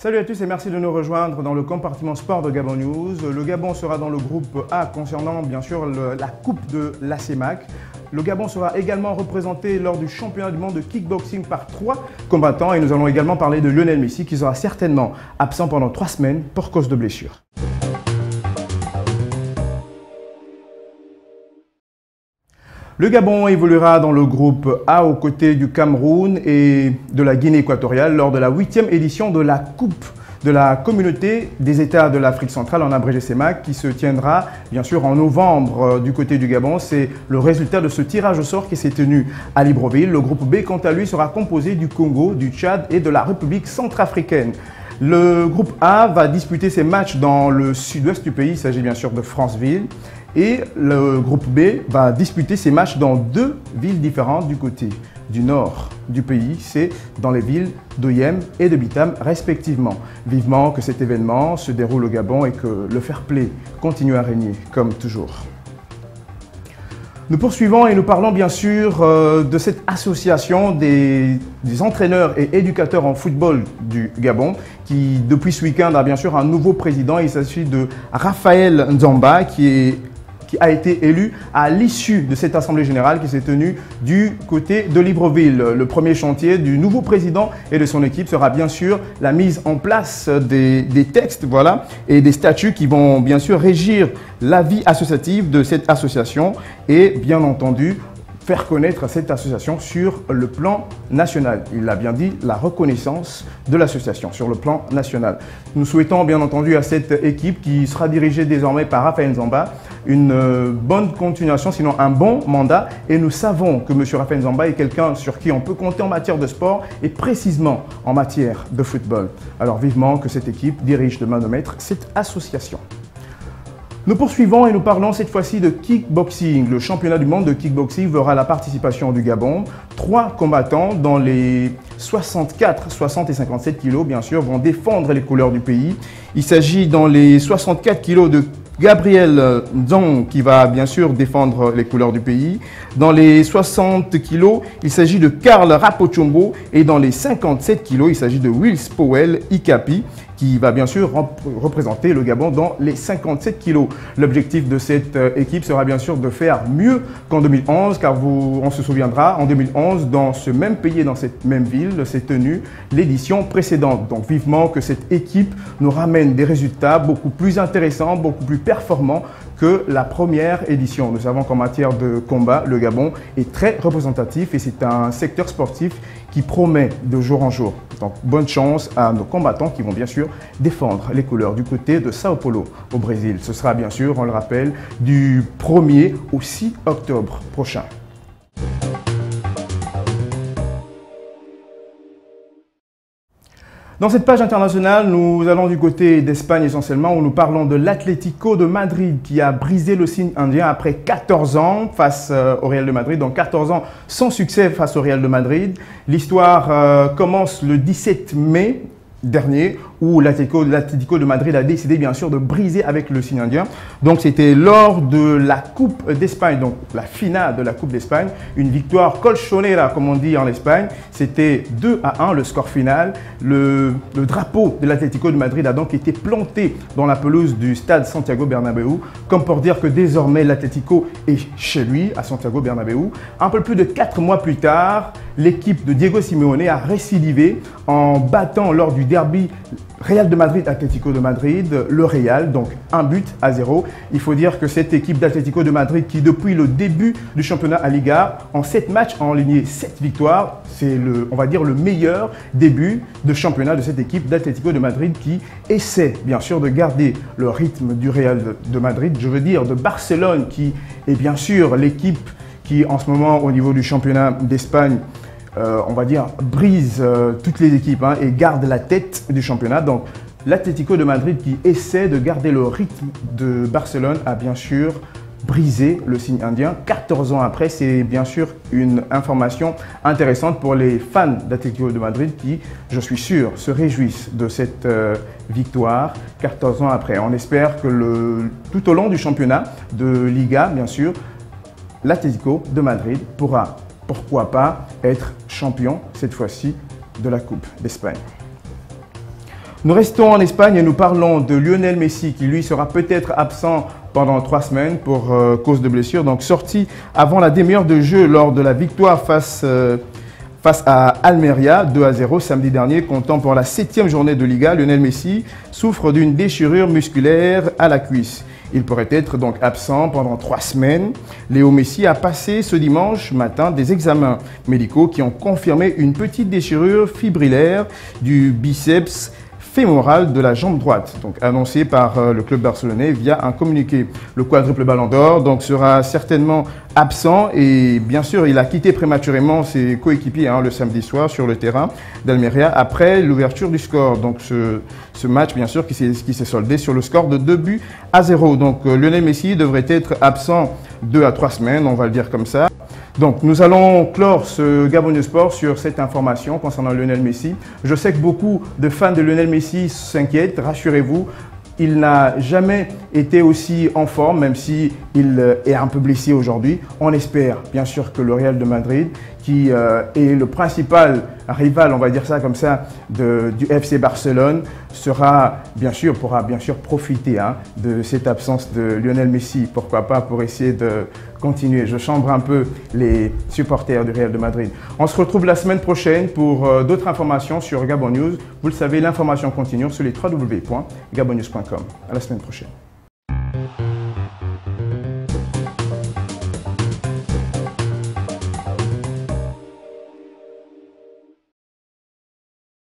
Salut à tous et merci de nous rejoindre dans le compartiment sport de Gabon News. Le Gabon sera dans le groupe A concernant bien sûr la coupe de la CEMAC. Le Gabon sera également représenté lors du championnat du monde de kickboxing par 3 combattants et nous allons également parler de Lionel Messi qui sera certainement absent pendant 3 semaines pour cause de blessure. Le Gabon évoluera dans le groupe A aux côtés du Cameroun et de la Guinée équatoriale lors de la 8e édition de la Coupe de la Communauté des États de l'Afrique centrale en abrégé CEMAC qui se tiendra bien sûr en novembre du côté du Gabon. C'est le résultat de ce tirage au sort qui s'est tenu à Libreville. Le groupe B quant à lui sera composé du Congo, du Tchad et de la République centrafricaine. Le groupe A va disputer ses matchs dans le sud-ouest du pays, il s'agit bien sûr de Franceville. Et le groupe B va disputer ses matchs dans 2 villes différentes du côté du nord du pays, c'est dans les villes d'Oyem et de Bitam respectivement. Vivement que cet événement se déroule au Gabon et que le fair play continue à régner comme toujours. Nous poursuivons et nous parlons bien sûr de cette association des entraîneurs et éducateurs en football du Gabon qui depuis ce week-end a bien sûr un nouveau président. Il s'agit de Raphaël Nzamba qui a été élu à l'issue de cette assemblée générale qui s'est tenue du côté de Libreville. Le premier chantier du nouveau président et de son équipe sera bien sûr la mise en place des textes et des statuts qui vont bien sûr régir la vie associative de cette association et bien entendu faire connaître cette association sur le plan national. Il l'a bien dit, la reconnaissance de l'association sur le plan national. Nous souhaitons bien entendu à cette équipe qui sera dirigée désormais par Raphaël Nzamba une bonne continuation, sinon un bon mandat. Et nous savons que M. Raphaël Nzamba est quelqu'un sur qui on peut compter en matière de sport et précisément en matière de football. Alors vivement que cette équipe dirige de main de maître cette association. Nous poursuivons et nous parlons cette fois-ci de kickboxing. Le championnat du monde de kickboxing verra la participation du Gabon. 3 combattants dans les 64, 60 et 57 kilos, bien sûr, vont défendre les couleurs du pays. Il s'agit dans les 64 kilos de Gabriel Nzong qui va bien sûr défendre les couleurs du pays. Dans les 60 kilos, il s'agit de Karl Rapochombo et dans les 57 kilos, il s'agit de Wills Powell Ikapi qui va bien sûr représenter le Gabon dans les 57 kilos. L'objectif de cette équipe sera bien sûr de faire mieux qu'en 2011, car on se souviendra, en 2011, dans ce même pays et dans cette même ville, s'est tenue l'édition précédente. Donc vivement que cette équipe nous ramène des résultats beaucoup plus intéressants, beaucoup plus performants que la première édition. Nous savons qu'en matière de combat, le Gabon est très représentatif et c'est un secteur sportif qui promet de jour en jour. Donc bonne chance à nos combattants qui vont bien sûr défendre les couleurs du côté de Sao Paulo au Brésil. Ce sera bien sûr, on le rappelle, du 1er au 6 octobre prochain. Dans cette page internationale, nous allons du côté d'Espagne essentiellement où nous parlons de l'Atlético de Madrid qui a brisé le signe indien après 14 ans face au Real de Madrid. Donc 14 ans sans succès face au Real de Madrid. L'histoire commence le 17 mai dernier où l'Atlético de Madrid a décidé bien sûr de briser avec le signe indien. Donc c'était lors de la Coupe d'Espagne, donc la finale de la Coupe d'Espagne, une victoire colchonera comme on dit en Espagne. C'était 2-1 le score final. Le drapeau de l'Atlético de Madrid a donc été planté dans la pelouse du stade Santiago Bernabéu, comme pour dire que désormais l'Atlético est chez lui à Santiago Bernabéu. Un peu plus de 4 mois plus tard, l'équipe de Diego Simeone a récidivé en battant lors du derby Real de Madrid, Atlético de Madrid, le Real, donc 1-0. Il faut dire que cette équipe d'Atlético de Madrid qui depuis le début du championnat à Liga, en 7 matchs a enligné 7 victoires, c'est on va dire le meilleur début de championnat de cette équipe d'Atlético de Madrid qui essaie bien sûr de garder le rythme du Real de Madrid, je veux dire de Barcelone qui est bien sûr l'équipe qui en ce moment au niveau du championnat d'Espagne on va dire, brise toutes les équipes et garde la tête du championnat. Donc, l'Atlético de Madrid qui essaie de garder le rythme de Barcelone a bien sûr brisé le signe indien. 14 ans après, c'est bien sûr une information intéressante pour les fans d'Atlético de Madrid qui, je suis sûr, se réjouissent de cette victoire 14 ans après. On espère que tout au long du championnat de Liga, bien sûr, l'Atlético de Madrid pourra pourquoi pas être champion cette fois-ci de la Coupe d'Espagne. Nous restons en Espagne et nous parlons de Lionel Messi qui lui sera peut-être absent pendant 3 semaines pour cause de blessure. Donc sorti avant la demi-heure de jeu lors de la victoire face à Almeria 2-0 samedi dernier, comptant pour la 7e journée de Liga. Lionel Messi souffre d'une déchirure musculaire à la cuisse. Il pourrait être donc absent pendant 3 semaines. Léo Messi a passé ce dimanche matin des examens médicaux qui ont confirmé une petite déchirure fibrillaire du biceps fémoral de la jambe droite, donc annoncé par le club barcelonais via un communiqué. Le quadruple ballon d'or donc sera certainement absent et bien sûr il a quitté prématurément ses coéquipiers le samedi soir sur le terrain d'Almeria après l'ouverture du score. Donc ce match bien sûr qui s'est soldé sur le score de 2-0. Donc Lionel Messi devrait être absent 2 à 3 semaines, on va le dire comme ça. Donc nous allons clore ce Gabon News Sport sur cette information concernant Lionel Messi. Je sais que beaucoup de fans de Lionel Messi s'inquiètent, rassurez-vous. Il n'a jamais été aussi en forme, même s'il est un peu blessé aujourd'hui. On espère bien sûr que le Real de Madrid, qui est le principal rival, on va dire ça comme ça, du FC Barcelone, pourra bien sûr profiter de cette absence de Lionel Messi. Pourquoi pas pour essayer de continuer. Je chambre un peu les supporters du Real de Madrid. On se retrouve la semaine prochaine pour d'autres informations sur Gabon News. Vous le savez, l'information continue sur les www.gabonnews.com. À la semaine prochaine.